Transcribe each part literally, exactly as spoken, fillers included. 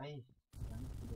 rồi. Đánh đồ.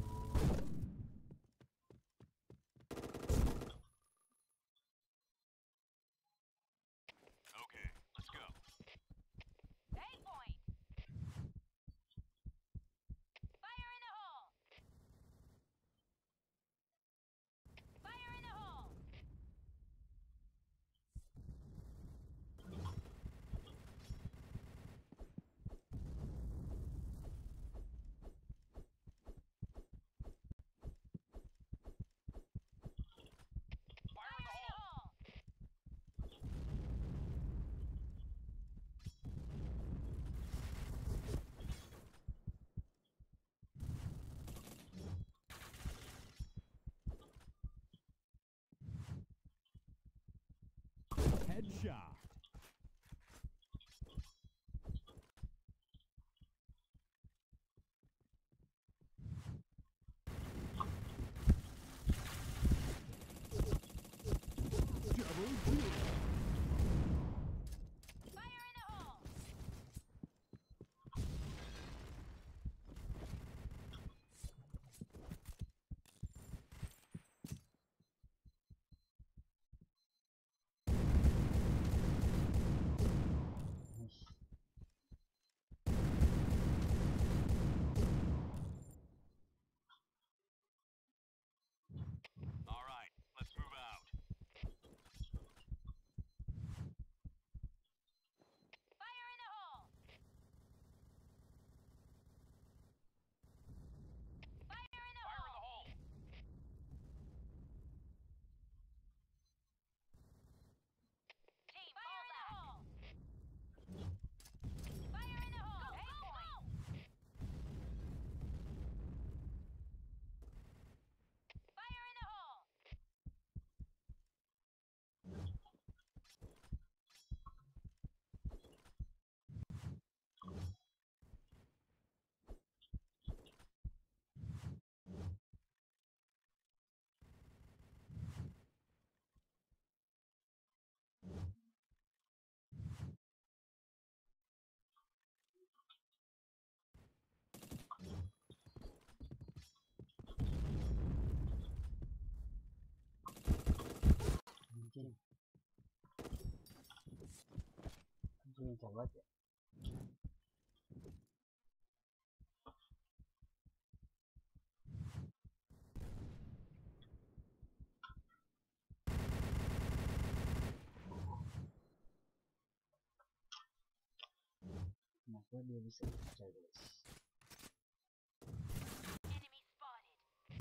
Headshot. Double kill. Fire in the hole! All right, let's move out. Fire in the hole! Fire in the Fire in the hole! hole. Team, fire in the hole! Fire in the hole! Go, go, go! Fire in the hole! Anjing. Anjing coba ya. Kenapa dia bisa pecah guys? Enemy spotted.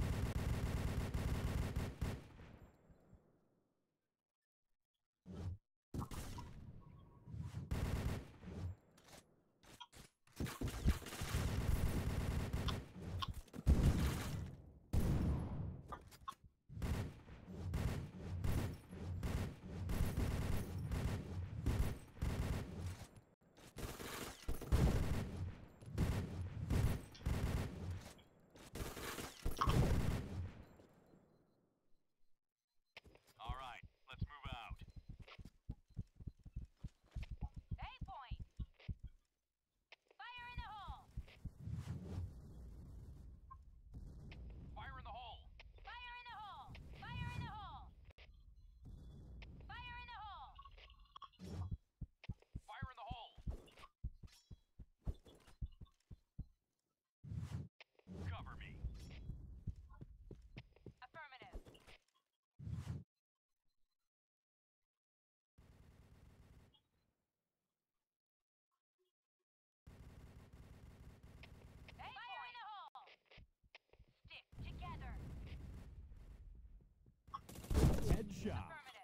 All right, let's move out. A point! Fire in the hole! Fire in the hole. Fire in the hole! Fire in the hole! Fire in the hole! Fire in the hole. Cover me. Affirmative. A Fire in the hole! Stick together. Headshot. Affirmative.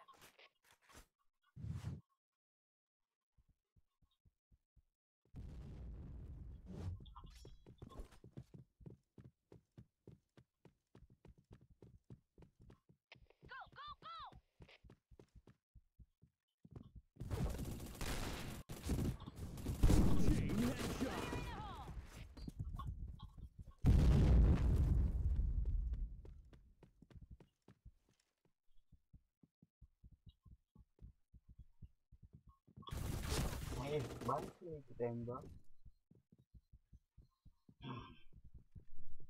Go, go, go! Chain headshot. Fire in the hole! Eh, balik nih ke tembak.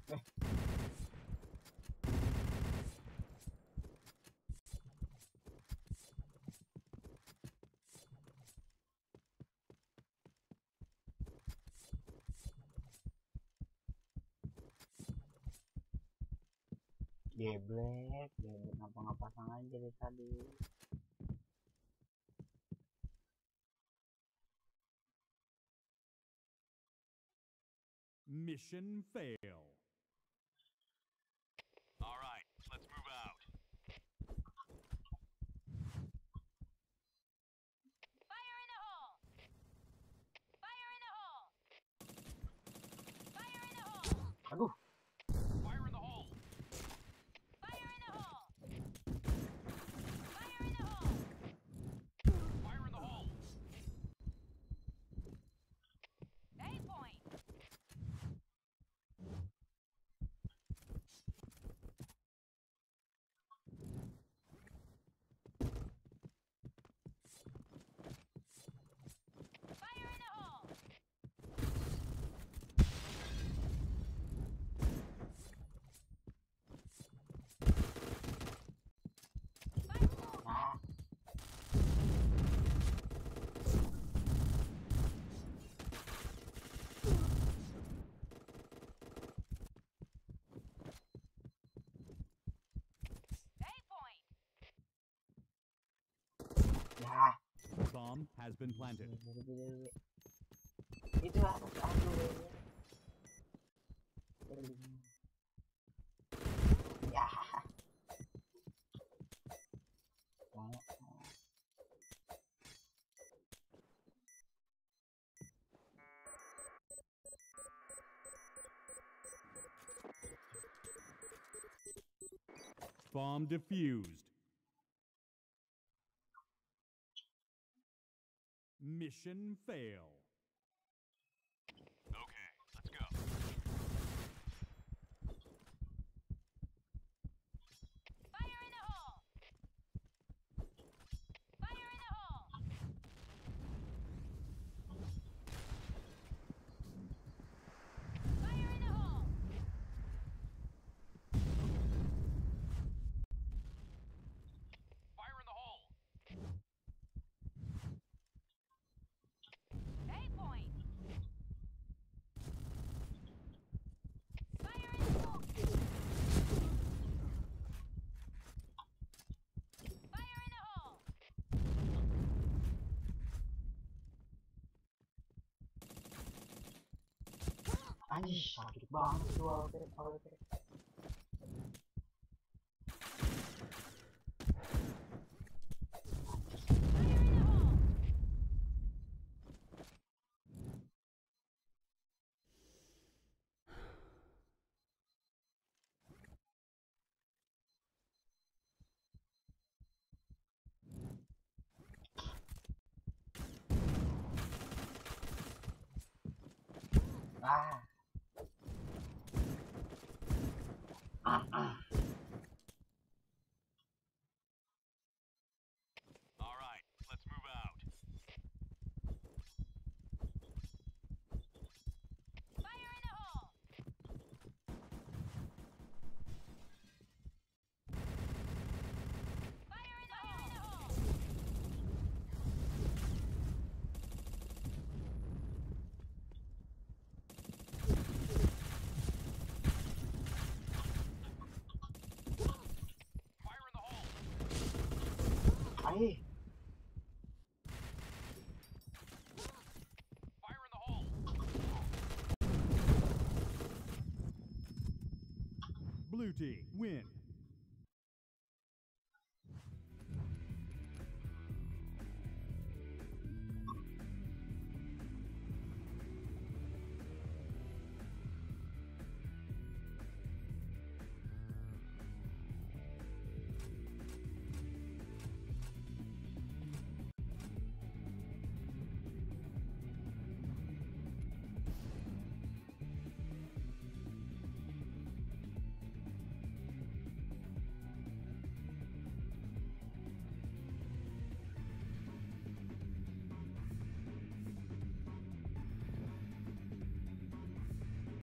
Geblek, geblek ngapa pasang aja dari tadi. Mission fail. All right, let's move out. Fire in the hole! Fire in the hole! Fire in the hole! Aduh, Fire in the hole. Fire in the hole! Fire in the hole! Fire in the hole. A point! Fire in the hole! nah, A point! ya. Bomb has been planted. Itu harus aduh. Ya. Nah, Bomb defused. Mission fail. Okay, let's go. Fire in the hole! Fire in the hole! Fire in the hole! Fire in the hole. A point! Fire in the hole! Fire in the hole! anjir, sakit banget tuh awal kiri, awal kiri. Fire in the hole! Ah. Ah, ah. All right, let's move out. Fire in the hole! Fire in the hole! Fire in the hole. Ayo. Fire in the hole. Blue team win.